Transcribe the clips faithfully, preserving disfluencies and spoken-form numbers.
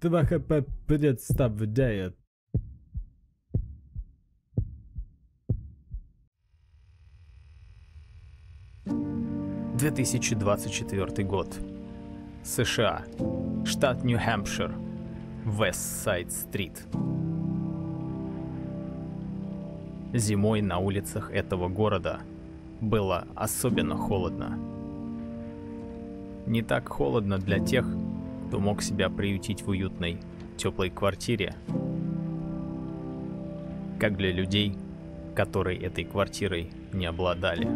Твоя представляет. две тысячи двадцать четвёртый год. США. Штат Нью-Хэмпшир. Вест-Сайд-стрит. Зимой на улицах этого города было особенно холодно. Не так холодно для тех, кто мог себя приютить в уютной, теплой квартире, как для людей, которые этой квартирой не обладали.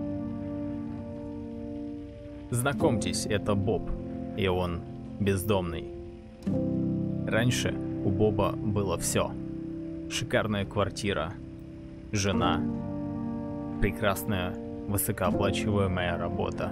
Знакомьтесь, это Боб, и он бездомный. Раньше у Боба было все. Шикарная квартира, жена, прекрасная высокооплачиваемая работа.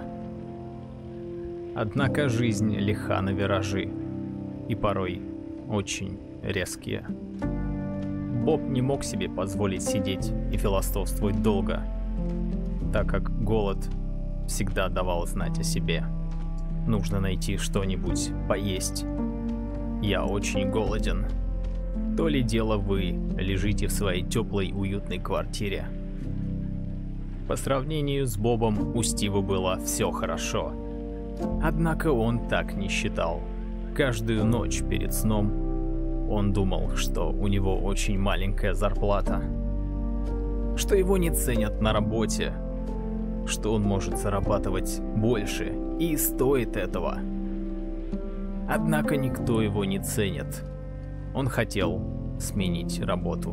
Однако жизнь лиха на виражи, и порой очень резкие. Боб не мог себе позволить сидеть и философствовать долго, так как голод всегда давал знать о себе. Нужно найти что-нибудь поесть. Я очень голоден. То ли дело вы лежите в своей теплой уютной квартире. По сравнению с Бобом у Стива было все хорошо. Однако он так не считал. Каждую ночь перед сном он думал, что у него очень маленькая зарплата, что его не ценят на работе, что он может зарабатывать больше и стоит этого. Однако никто его не ценит. Он хотел сменить работу.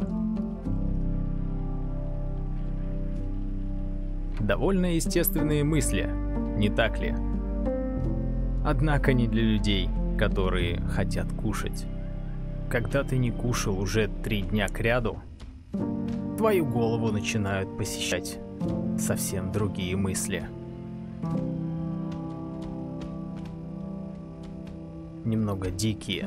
Довольно естественные мысли, не так ли? Однако не для людей, которые хотят кушать. Когда ты не кушал уже три дня кряду, твою голову начинают посещать совсем другие мысли. Немного дикие,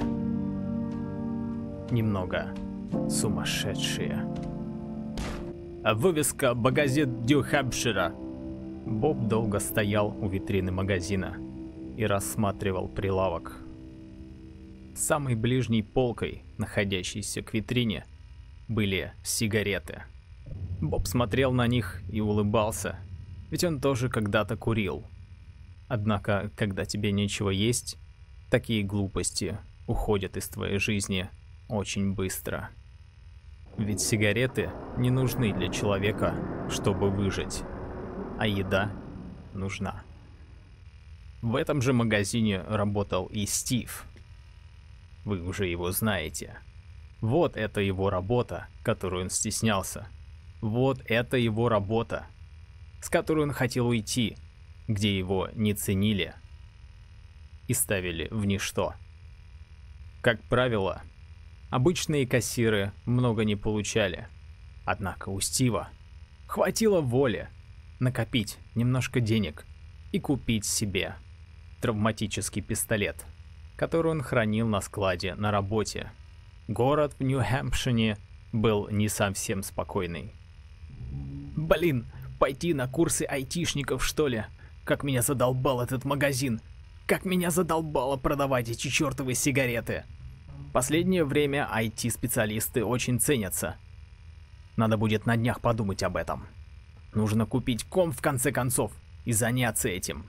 немного сумасшедшие. Вывеска «Магазин Нью-Хэмпшира». Боб долго стоял у витрины магазина и рассматривал прилавок. Самой ближней полкой, находящейся к витрине, были сигареты. Боб смотрел на них и улыбался, ведь он тоже когда-то курил. Однако, когда тебе нечего есть, такие глупости уходят из твоей жизни очень быстро. Ведь сигареты не нужны для человека, чтобы выжить, а еда нужна. В этом же магазине работал и Стив. Вы уже его знаете. Вот это его работа, которую он стеснялся. Вот это его работа, с которой он хотел уйти, где его не ценили и ставили в ничто. Как правило, обычные кассиры много не получали. Однако у Стива хватило воли накопить немножко денег и купить себе травматический пистолет, который он хранил на складе на работе. Город в Нью-Хэмпшире был не совсем спокойный. Блин, пойти на курсы айтишников, что ли? Как меня задолбал этот магазин. Как меня задолбало продавать эти чертовы сигареты. Последнее время ай ти-специалисты очень ценятся. Надо будет на днях подумать об этом. Нужно купить комп в конце концов и заняться этим.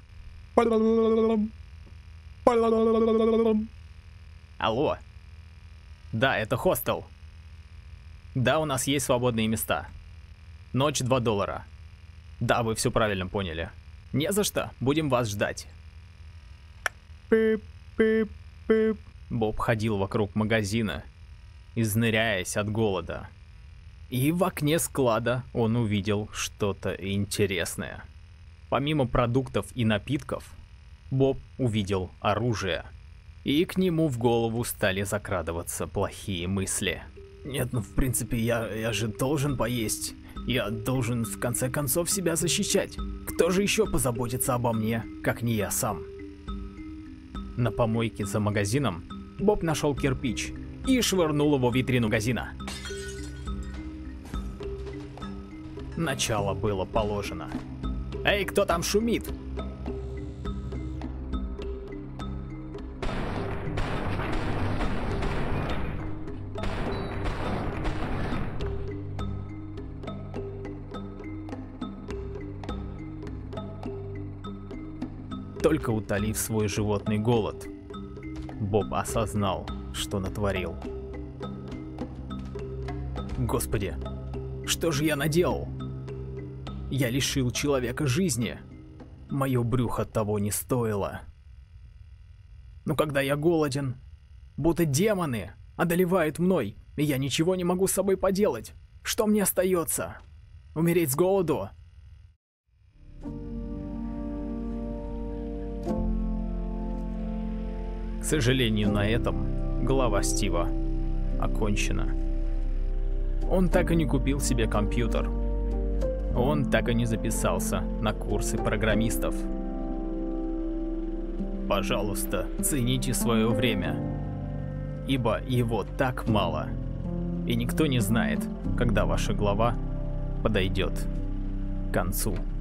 Алло. Да, это хостел. Да, у нас есть свободные места. Ночь два доллара. Да, вы все правильно поняли. Не за что, будем вас ждать. Пип-пип-пип. Боб ходил вокруг магазина, изныряясь от голода. И в окне склада он увидел что-то интересное. Помимо продуктов и напитков, Боб увидел оружие. И к нему в голову стали закрадываться плохие мысли. Нет, ну в принципе я, я же должен поесть. Я должен в конце концов себя защищать. Кто же еще позаботится обо мне, как не я сам? На помойке за магазином Боб нашел кирпич и швырнул его в витрину магазина. Начало было положено. Эй, кто там шумит? только утолив свой животный голод, Боб осознал, что натворил. Господи, что же я наделал? Я лишил человека жизни. Мое брюхо того не стоило. Но когда я голоден, будто демоны одолевают мной, и я ничего не могу с собой поделать. Что мне остается? Умереть с голоду? К сожалению, на этом глава Стива окончена. Он так и не купил себе компьютер. Он так и не записался на курсы программистов. Пожалуйста, цените свое время, ибо его так мало, и никто не знает, когда ваша глава подойдет к концу.